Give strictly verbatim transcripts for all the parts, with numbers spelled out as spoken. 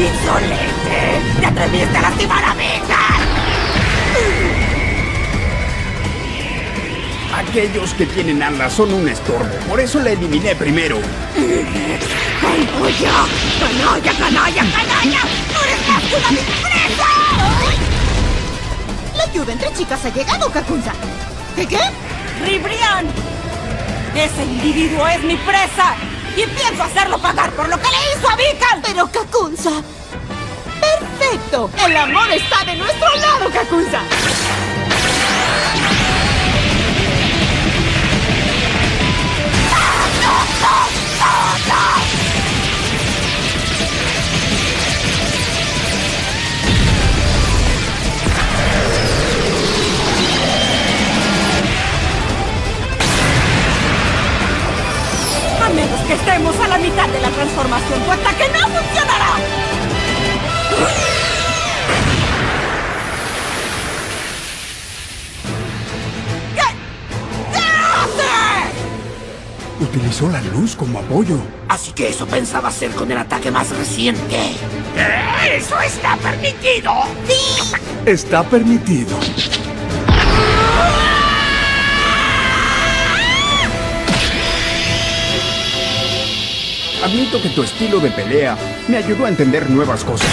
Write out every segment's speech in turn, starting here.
¡Insolente! ¡Te atreviste a lastimar a Vical! Aquellos que tienen alas son un estorbo, por eso la eliminé primero. ¡Canalla! ¡Canalla, canalla, canalla! ¡No eres más que una presa! La lluvia entre chicas ha llegado, Kakunsa. ¿Qué qué? ¡Ribrián! ¡Ese individuo es mi presa! ¡Y pienso hacerlo pagar por lo que le hizo a Vical! Pero, Kakunsa... ¡Perfecto! ¡El amor está de nuestro lado, Kakunsa! A menos que estemos a la mitad de la transformación, tu ataque no funcionará. ¿Qué? ¿Qué haces? Utilizó la luz como apoyo. Así que eso pensaba hacer con el ataque más reciente. ¡Eso está permitido! ¡Sí! Está permitido. Admito que tu estilo de pelea me ayudó a entender nuevas cosas.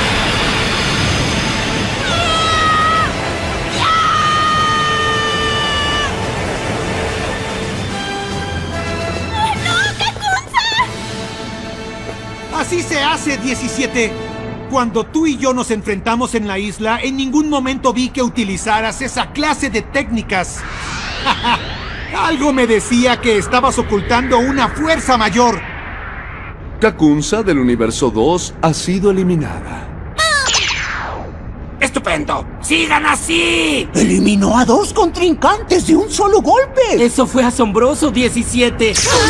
Así se hace, diecisiete. Cuando tú y yo nos enfrentamos en la isla, en ningún momento vi que utilizaras esa clase de técnicas. Algo me decía que estabas ocultando una fuerza mayor. Kakunsa del Universo dos ha sido eliminada. ¡Estupendo! ¡Sigan así! Eliminó a dos contrincantes de un solo golpe. Eso fue asombroso, diecisiete.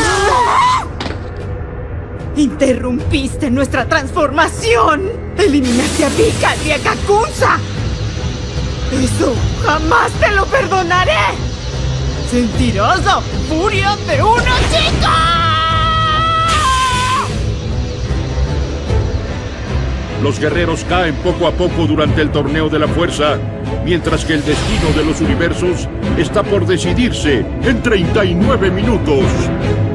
¡Interrumpiste nuestra transformación! ¡Eliminaste a Vical y a Kakunsa! ¡Eso jamás te lo perdonaré! ¡Sentirás la furia de una chica! Los guerreros caen poco a poco durante el torneo de la fuerza, mientras que el destino de los universos está por decidirse en treinta y nueve minutos.